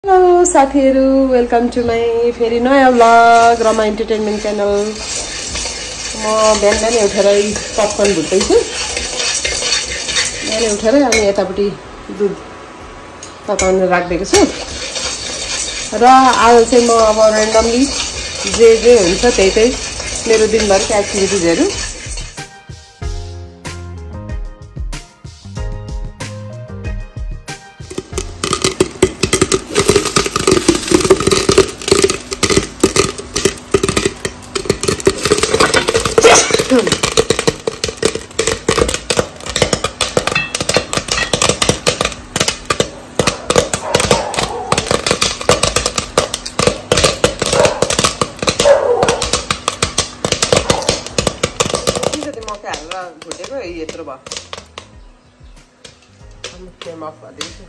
Hello साथीहरु, welcome to my फेरि नयाँ भ्लग रमा एन्टरटेनमेन्ट च्यानल। म बिहान उठेर पपकर्न भुट्दैछु। बिहान उठेर अनि यतापट्टि दुध तताउन राखिदिएको छु र आज चाहिँ म अब र्यान्डमली जे हुन्छ त्यही मेरो दिनभरको एक्टिभिटिजहरु भुटेको यत्रो भयो। फ्लेम अफ गरिदिन्छु।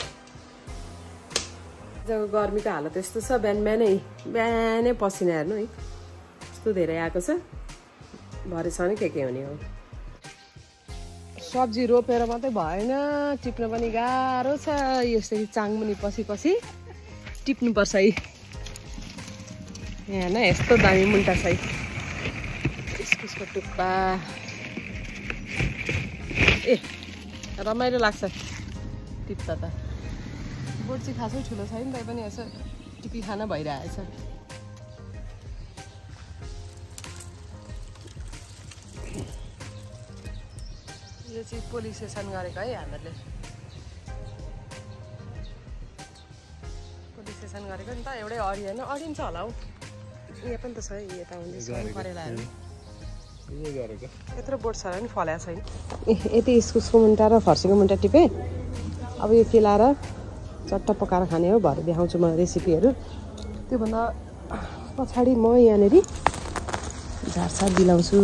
आजको गर्मीको हालत यस्तो छ, बिहानै पसिना हेर्नु है यस्तो धेरै आएको छ। भरेसम्म के हुने हो। सब्जी रोपेर मात्रै भएन, टिप्न पनि गाह्रो छ। यसरी चाङमुनि पछि टिप्नुपर्छ है। यहाँ न यस्तो दामी मुन्टा छ है इस्कुसको टुप्पा। ए रमाइलो लाग्छ टिप्दा त। बोट चाहिँ खासै ठुलो छैन, तै पनि यसो टिपी खान भइरहेछ। यो चाहिँ पोलिस सेसन गरेको है हामीहरूले। पोलिस सेसन गरेको नि त। एउटै अडी होइन, अडिन्छ होला हौ। यहाँ पनि त छ है, यता हुँदैछ करेलाहरू। यत्रो बोट छ नि फल्या छैन। यति इस्कुसको मुन्टा र फर्सीको मुन्टा टिपेँ। अब यो केलाएर चट्ट पकाएर खाने हो। भरे देखाउँछु म रेसिपीहरू। त्योभन्दा पछाडि म यहाँनिर झारसार दिलाउँछु।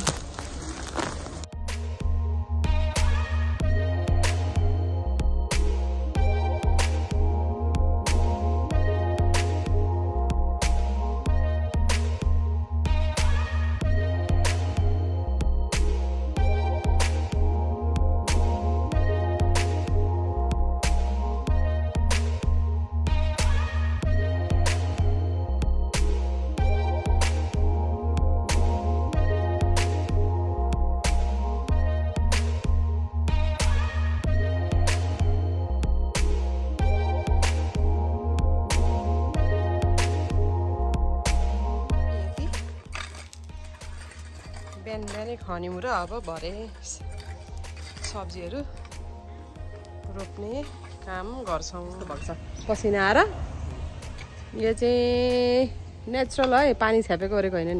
बिहानै खन्यौँ र अब भरे सब्जीहरू रोप्ने काम गर्छौँ भएको छ। पसिना आएर यो चाहिँ नेचुरल है, पानी छ्यापेको गरेको होइन नि।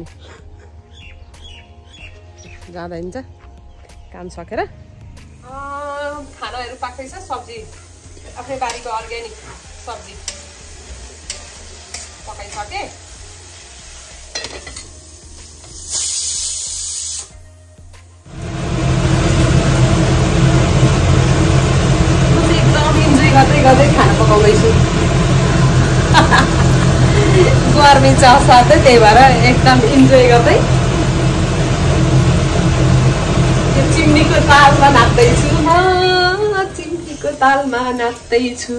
जाँदा हिँड्छ काम सकेर। खानाहरू पाक्दैछ। सब्जी आफ्नै बारीको अर्ग्यानिक सब्जी पकाइसकेँ। गर्दै खाना पकाउँदैछु। गर्मी छ साथै, त्यही भएर एकदम इन्जोय गर्दै चिम्नीको तालमा नाच्दैछु। चिम्नीको तालमा नाच्दैछु।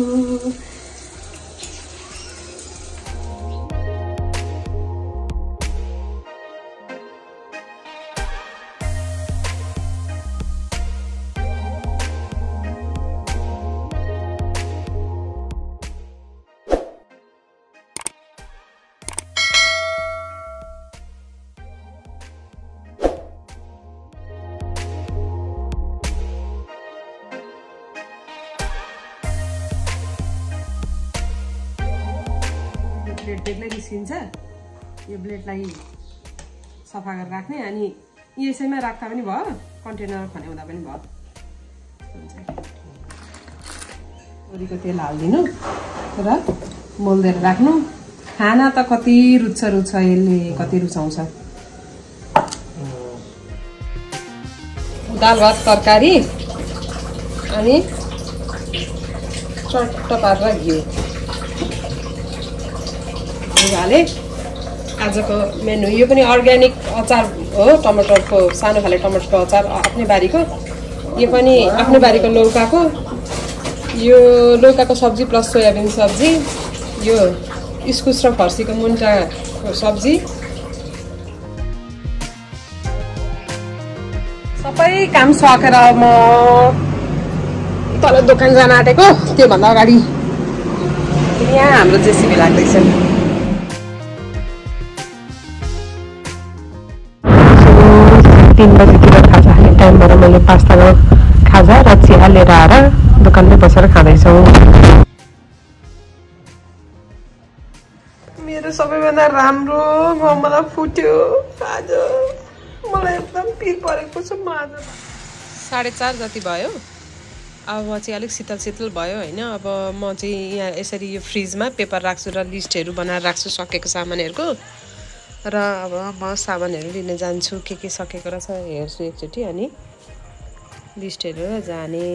ब्लेड बेग्लै निस्किन्छ। यो ब्लेडलाई सफा गरेर राख्ने, अनि यसैमा राख्दा पनि भयो, कन्टेनर खन्याउँदा पनि भयो। तोरीको तेल हालिदिनु र मोल्देर राख्नु। खाना त कति रुच्छ यसले, कति रुचाउँछ। दाल भात तरकारी अनि चट्ट पारेर घिउ हाले। आजको मेनु यो पनि अर्ग्यानिक अचार हो। टमाटरको सानो खाले टमाटरको अचार आफ्नै बारीको। यो पनि आफ्नै बारीको लौकाको यो लौकाको सब्जी प्लस सोयाबिन सब्जी, यो इस्कुस र फर्सीको मुन्टाको सब्जी। सबै काम सकेर म तल दोकान जान आँटेको। त्योभन्दा अगाडि यहाँ हाम्रो जेसीबी लाग्दैछ। 3 बजीतिर खाजा खाने टाइमबाट मैले पास्ताको खाजा र चिया लिएर आएर दोकानमै बसेर खाँदैछौँ। मेरो सबैभन्दा राम्रो गमला फुट्यो आज। मलाई एकदम पिर परेको छ। म आज 4:30 जति भयो। अब म चाहिँ अलिक शीतल भयो होइन। अब म चाहिँ यहाँ यसरी यो फ्रिजमा पेपर राख्छु र लिस्टहरू बनाएर राख्छु सकेको सामानहरूको। र अब म सामानहरू लिन जान्छु। के सकेको रहेछ हेर्छु एकचोटि, अनि लिस्ट हेरेर जाने।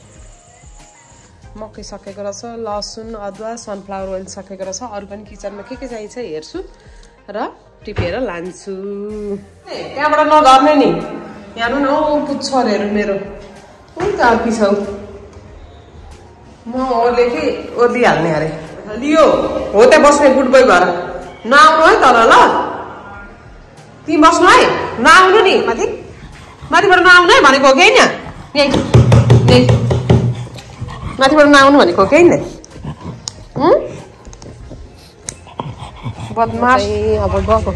मकै सकेको रहेछ, लसुन, अदुवा, सनफ्लावर ओइल सकेको रहेछ। अरू पनि किचनमा के चाहिन्छ हेर्छु र टिपेर लान्छु। त्यहाँबाट नधर्ने नि, यहाँ न पुच्छरहरू मेरो अर्की छौ। म ओर्लिहाल्ने अरे। लियो हो त्यहाँ बस्ने गुड बोय भएर नआउनु है तर ल। तिमी बस्नु है, नआउनु नि। माथिबाट नआउनु है भनेको कि होइन? माथिबाट नआउनु भनेको कि होइन? बदमास अब गएको।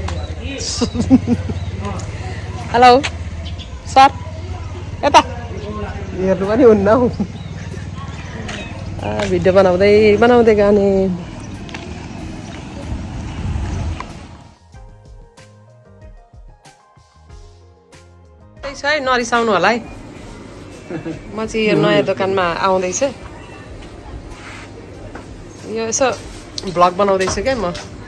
हेलो सर, यता हेर्नु पनि हुन्न हौ। भिडियो बनाउँदै गाने। है नरिसाउनु होला है। म चाहिँ यो नयाँ दोकानमा आउँदैछु। यो यसो भ्लग बनाउँदैछु क्या म।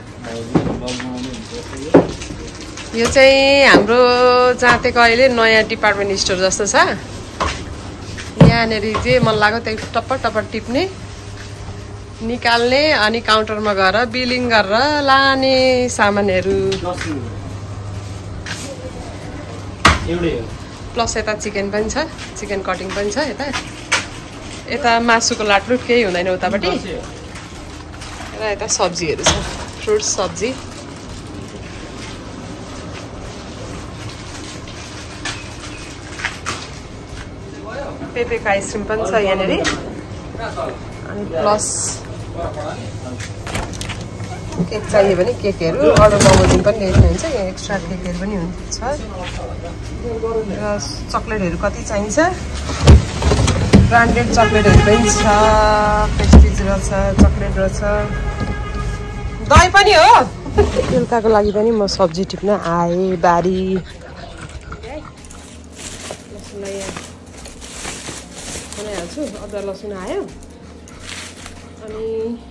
यो चाहिँ हाम्रो जाँतेको अहिले नयाँ डिपार्टमेन्ट स्टोर जस्तो छ। यहाँनिर जे मन लाग्यो त्यही टप्पर टिप्ने, निकाल्ने, अनि काउन्टरमा गएर बिलिङ गरेर लाने सामानहरू। प्लस यता चिकन पनि छ, चिकन कटिङ पनि छ। यता मासुको लाटलुट केही हुँदैन उतापट्टि। र यता सब्जीहरू छ, फ्रुट्स सब्जी। पेपेको आइसक्रिम पनि छ यहाँनिर। अनि प्लस केक चाहियो भने केकहरू अर्डर बमोजिम पनि ल्याइदिनु हुन्छ। यहाँ एक्स्ट्रा केकहरू पनि हुन्छ। र चक्लेटहरू कति चाहिन्छ, ब्रान्डेड चक्लेटहरू पनि छ। पेस्ट्रिज रहेछ, चक्लेट रहेछ, दही पनि हो। बेलुकाको लागि पनि म सब्जी टिप्न आएँ बारी। लसुनलाई बनाइहाल्छु। अदुवा लसुन आयो, अनि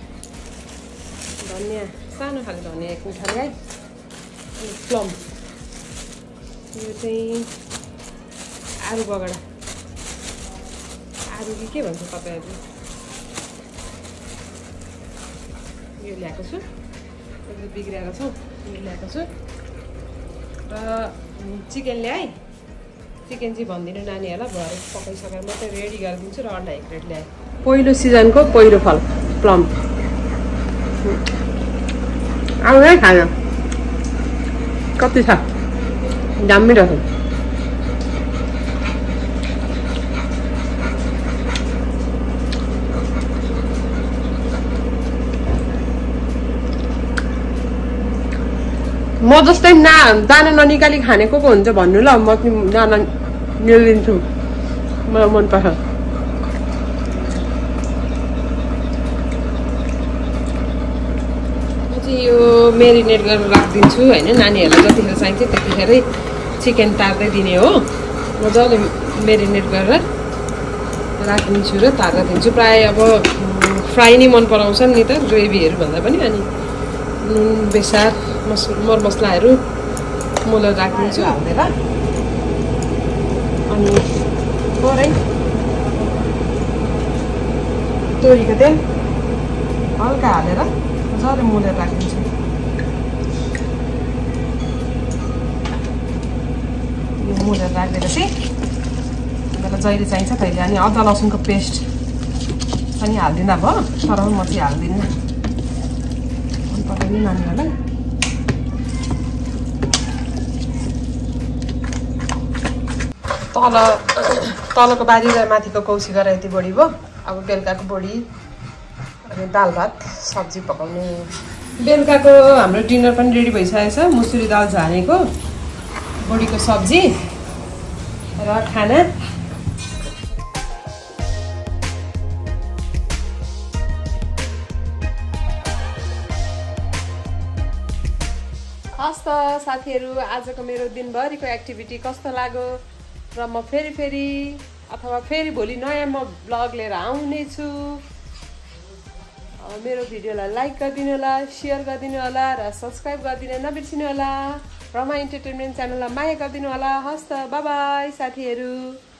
धनियाँ सानो खाले धनियाँ 1 मुठा ल्याएँ। अनि प्लम, यो चाहिँ आरु बगडा, आरु के भन्छ तपाईँहरूले, यो ल्याएको छु। बिग्रिएर छ, यो ल्याएको छु। र चिकन ल्याएँ। चिकन चाहिँ भनिदिनु नानीहरूलाई, भएर पकाइसकेर मात्रै रेडी गरिदिन्छु। र अन्डा 1 प्लेट ल्याएँ। पहिलो सिजनको पहिलो फल प्लम। आउनु है खान, कति छ दामी रहेछ। म जस्तै दाना ननिकाली खाने को हुन्छ भन्नु ल। म दाना निलिदिन्छु, मलाई मनपर्छ। यो मेरिनेट गरेर राखिदिन्छु होइन। नानीहरूलाई जतिखेर चाहिन्छ त्यतिखेरै चिकन तार्दै दिने हो। मजाले मेरिनेट गरेर राखिदिन्छु र तारेर दिन्छु। प्रायः अब फ्राई नै मन पराउँछन् नि त, ग्रेभीहरू भन्दा पनि। अनि नुन, बेसार, मरमसलाहरू मोलेर राखिदिन्छु हालेर। अनि थोरै तोरीको तेल हल्का हालेर मजाले मोलेर राखिदिन्छु। यो मोलेर राखिदिएपछि तपाईँलाई जहिले चाहिन्छ तहिले। अनि अदुवा लसुनको पेस्ट खोर्सानी हाल्दिनँ भयो तर म चाहिँ हाल्दिनँ मन पराउने नानीहरूलाई तलको बारी र माथिको कौसी गरेर यति बढी भयो अब बेलुकाको बढी अनि दाल भात सब्जी पकाउने बेलुकाको हाम्रो डिनर पनि रेडी भइसकेको छ मुसुरी दाल झानेको बढीको सब्जी र खाना हस् त साथीहरू आजको मेरो दिनभरिको एक्टिभिटी कस्तो लाग्यो र म फेरि भोलि नयाँ म ब्लग लिएर आउने छु मेरो भिडियोलाई लाइक गरिदिनु होला शेयर गरिदिनु होला र सब्स्क्राइब गरिदिन नबिर्सिनु होला रमा इन्टरटेनमेन्ट च्यानललाई माया गरिदिनु होला हस् त बाइ बाइ साथीहरू